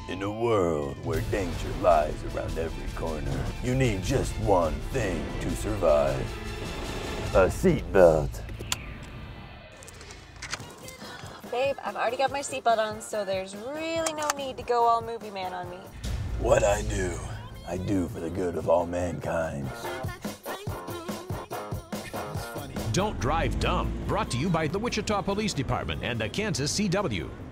In a world where danger lies around every corner, you need just one thing to survive. A seatbelt. Babe, I've already got my seatbelt on, so there's really no need to go all movie man on me. What I do for the good of all mankind. Don't drive dumb. Brought to you by the Wichita Police Department and the Kansas CW.